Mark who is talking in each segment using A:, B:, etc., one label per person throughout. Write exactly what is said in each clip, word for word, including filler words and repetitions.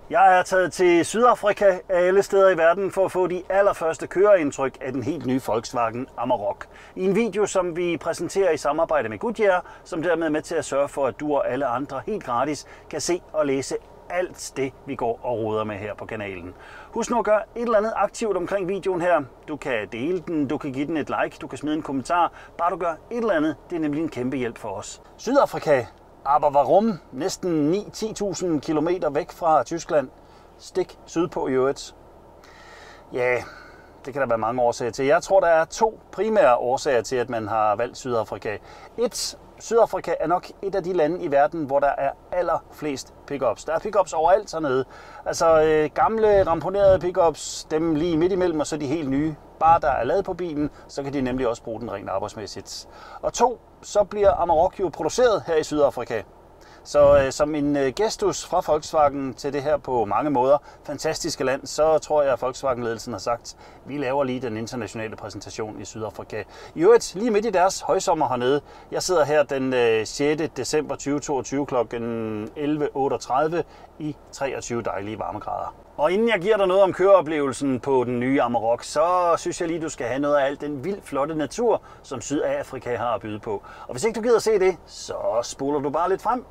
A: Jeg er taget til Sydafrika af alle steder i verden for at få de allerførste køreindtryk af den helt nye Volkswagen Amarok. I en video, som vi præsenterer i samarbejde med Goodyear, som dermed er med til at sørge for, at du og alle andre helt gratis kan se og læse alt det, vi går og roder med her på kanalen. Husk nu at gøre et eller andet aktivt omkring videoen her. Du kan dele den, du kan give den et like, du kan smide en kommentar. Bare du gør et eller andet, det er nemlig en kæmpe hjælp for os. Sydafrika, aber warum? Næsten ni til ti tusind kilometer væk fra Tyskland. Stik sydpå i øvrigt. Ja, det kan der være mange årsager til. Jeg tror, der er to primære årsager til, at man har valgt Sydafrika. Et, Sydafrika er nok et af de lande i verden, hvor der er allerflest pickups. Der er pickups overalt hernede. Altså øh, gamle, ramponerede pickups, dem lige midt imellem, og så de helt nye. Bare der er lavet på bilen, så kan de nemlig også bruge den rent arbejdsmæssigt. Og to, så bliver Amarok jo produceret her i Sydafrika. Så øh, som en øh, gestus fra Volkswagen til det her på mange måder fantastiske land, så tror jeg, at Volkswagen-ledelsen har sagt, at vi laver lige den internationale præsentation i Sydafrika. I øvrigt, lige midt i deres højsommer hernede. Jeg sidder her den øh, sjette december to tusind og toogtyve kl. elleve otteogtredive i treogtyve dejlige varmegrader. Og inden jeg giver dig noget om køreoplevelsen på den nye Amarok, så synes jeg lige, du skal have noget af alt den vildt flotte natur, som Sydafrika har at byde på. Og hvis ikke du gider se det, så spoler du bare lidt frem.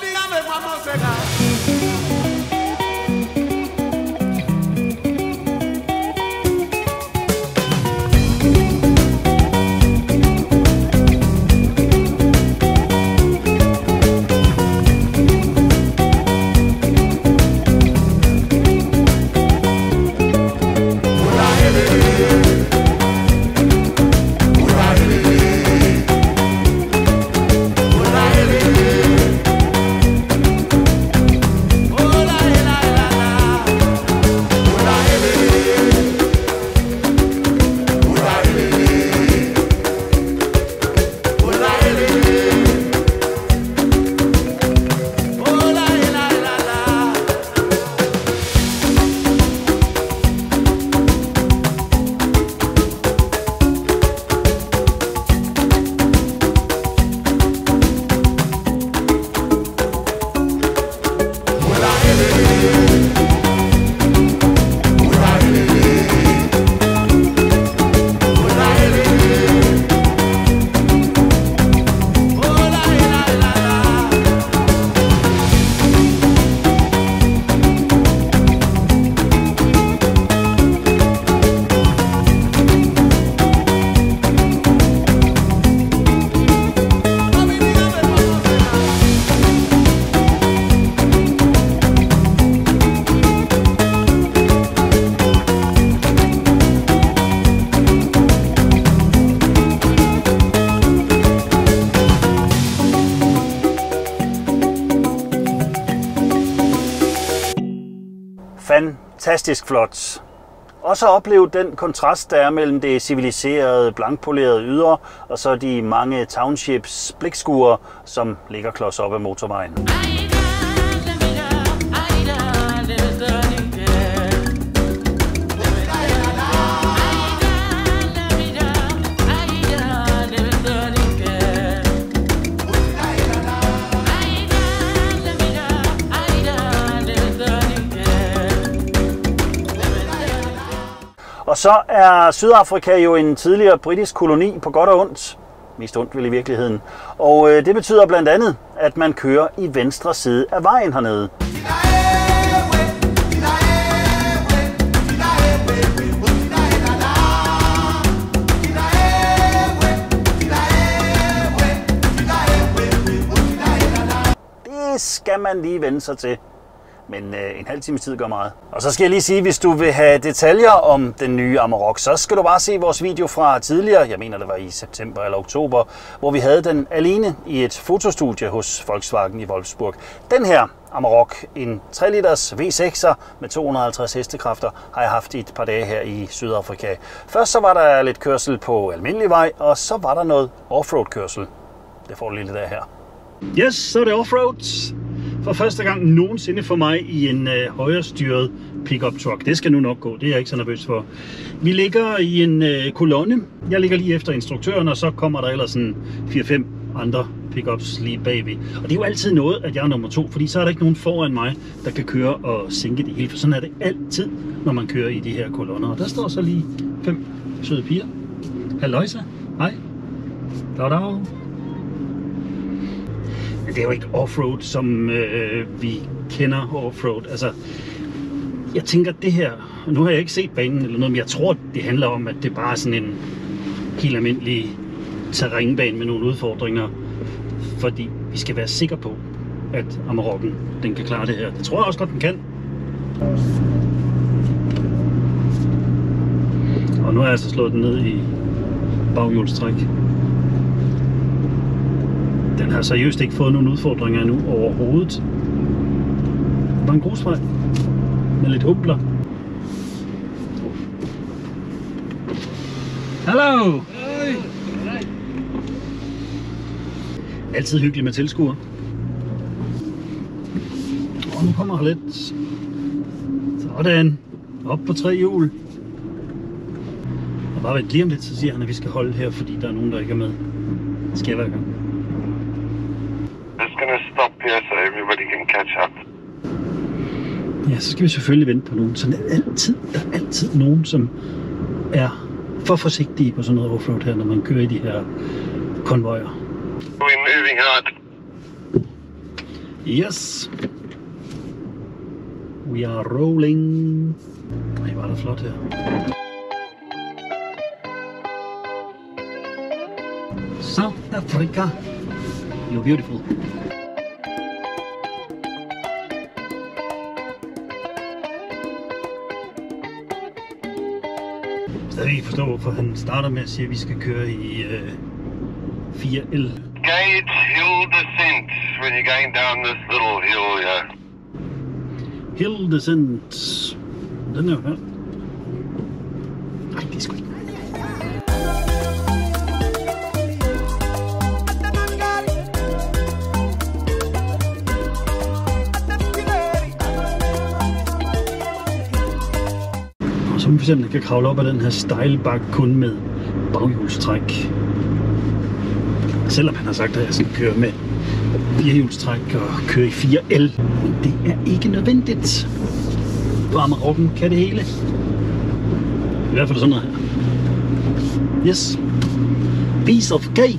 A: Fantastisk flot. Og så opleve den kontrast, der er mellem det civiliserede, blankpolerede ydre, og så de mange townships blikskuer, som ligger klods op ad motorvejen. Og så er Sydafrika jo en tidligere britisk koloni på godt og ondt. Mest ondt vel i virkeligheden. Og øh, det betyder blandt andet, at man kører i venstre side af vejen hernede. Det skal man lige vende sig til. Men øh, en halv times tid gør meget. Og så skal jeg lige sige, hvis du vil have detaljer om den nye Amarok, så skal du bare se vores video fra tidligere, jeg mener det var i september eller oktober, hvor vi havde den alene i et fotostudie hos Volkswagen i Wolfsburg. Den her Amarok, en tre liters V sekser med to hundrede og halvtreds hestekræfter, har jeg haft i et par dage her i Sydafrika. Først så var der lidt kørsel på almindelig vej, og så var der noget offroad kørsel. Det får du lige lidt af her. Yes, så er det offroad. For første gang nogensinde for mig i en øh, højrestyret pickup truck. Det skal nu nok gå, det er jeg ikke så nervøs for. Vi ligger i en øh, kolonne. Jeg ligger lige efter instruktøren, og så kommer der ellers en fire fem andre pickups lige bagved. Og det er jo altid noget, at jeg er nummer to, fordi så er der ikke nogen foran mig, der kan køre og sænke det hele. For sådan er det altid, når man kører i de her kolonner. Og der står så lige fem søde piger. Halløjsa. Hej. Dag, dag. Men det er jo ikke offroad, som øh, vi kender offroad. Altså, jeg tænker det her, nu har jeg ikke set banen eller noget, men jeg tror, det handler om, at det bare er sådan en helt almindelig terrænbane med nogle udfordringer. Fordi vi skal være sikre på, at Amarok'en, den kan klare det her. Det tror jeg også godt, den kan. Og nu har jeg altså slået den ned i baghjulstræk. Den har seriøst ikke fået nogen udfordringer endnu overhovedet. Bare en grusvej med lidt humpler. Hallo!
B: Hej!
A: Altid hyggeligt med tilskuere. Og nu kommer her lidt. Sådan. Op på tre hjul. Og bare vent lige om lidt, så siger han, at vi skal holde her, fordi der er nogen, der ikke er med. Det skal jeg være i gang.
B: Just gonna stop here so everybody can catch up.
A: Ja, så skal vi selvfølgelig vente på nogen. Så der er altid, der er altid nogen, som er for forsigtige på sådan noget offroad her, når man kører i de her konvojer.
B: We're moving hard.
A: Yes. We are rolling. Ej, var det flot her. South Africa. You're beautiful. Så jeg kan forstå, hvorfor han starter med at sige, at vi skal køre i øh, fire L.
B: Gauge hill descent when you're going down this little hill here.
A: Hill descent. Den er jo her. Ej, det er sgu ikke. Og så må vi se, om jeg kan kravle op ad den her stejlbakke kun med baghjulstræk. Selvom han har sagt, at jeg skal køre med firehjulstræk og køre i fire L. Men det er ikke nødvendigt. På Amarok'en kan det hele. I hvert fald sådan noget her. Yes. Piece of cake.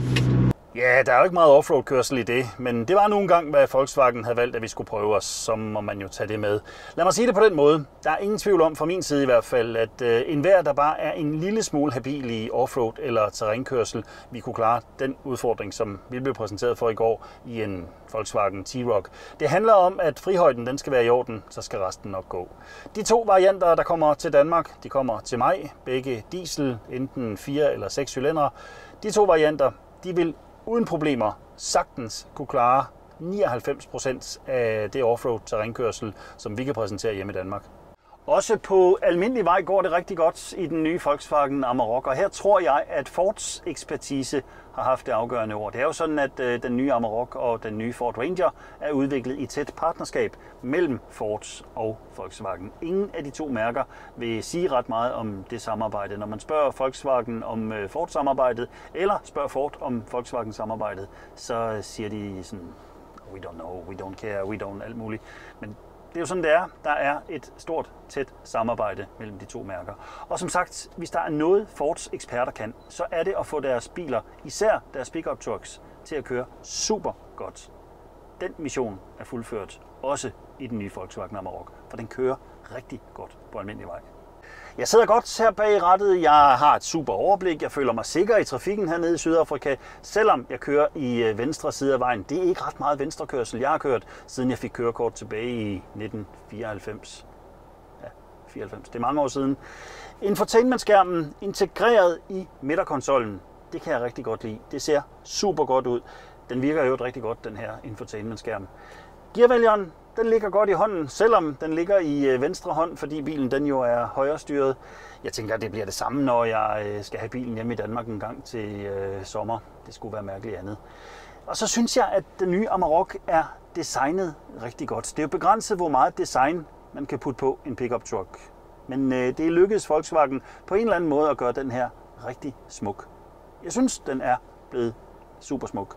A: Ja, der er jo ikke meget offroad-kørsel i det, men det var nu engang, hvad Volkswagen havde valgt, at vi skulle prøve os, så må man jo tage det med. Lad mig sige det på den måde. Der er ingen tvivl om, fra min side i hvert fald, at øh, enhver, der bare er en lille smule habil i offroad eller terrænkørsel, vi kunne klare den udfordring, som vi blev præsenteret for i går i en Volkswagen T-Roc. Det handler om, at frihøjden den skal være i orden, så skal resten nok gå. De to varianter, der kommer til Danmark, de kommer til mig, begge diesel, enten fire eller seks cylindre. De to varianter, de vil uden problemer sagtens kunne klare nioghalvfems procent af det offroad terrænkørsel, som vi kan præsentere hjemme i Danmark. Også på almindelig vej går det rigtig godt i den nye Volkswagen Amarok, og her tror jeg, at Fords ekspertise har haft det afgørende ord. Det er jo sådan, at den nye Amarok og den nye Ford Ranger er udviklet i tæt partnerskab mellem Ford og Volkswagen. Ingen af de to mærker vil sige ret meget om det samarbejde. Når man spørger Volkswagen om Ford-samarbejdet, eller spørger Ford om Volkswagen-samarbejdet, så siger de sådan, we don't know, we don't care, we don't alt muligt. Men det er jo sådan, det er. Der er et stort, tæt samarbejde mellem de to mærker. Og som sagt, hvis der er noget Fords eksperter kan, så er det at få deres biler, især deres pickup trucks, til at køre super godt. Den mission er fuldført, også i den nye Volkswagen Amarok, for den kører rigtig godt på almindelig vej. Jeg sidder godt her bag rattet, jeg har et super overblik, jeg føler mig sikker i trafikken hernede i Sydafrika, selvom jeg kører i venstre side af vejen. Det er ikke ret meget venstrekørsel, jeg har kørt, siden jeg fik kørekort tilbage i nitten fireoghalvfems. Ja, fireoghalvfems. Det er mange år siden. Infotainmentskærmen integreret i midterkonsollen, det kan jeg rigtig godt lide. Det ser super godt ud. Den virker jo rigtig godt, den her infotainmentskærm. Gearvælgeren, den ligger godt i hånden, selvom den ligger i venstre hånd, fordi bilen den jo er højrestyret. Jeg tænker, at det bliver det samme, når jeg skal have bilen hjemme i Danmark en gang til øh, sommer. Det skulle være mærkeligt andet. Og så synes jeg, at den nye Amarok er designet rigtig godt. Det er jo begrænset, hvor meget design man kan putte på en pickup truck. Men øh, det lykkedes Volkswagen på en eller anden måde at gøre den her rigtig smuk. Jeg synes, den er blevet super smuk.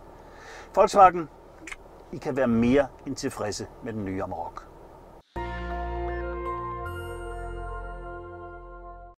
A: Volkswagen, I kan være mere end tilfredse med den nye Amarok.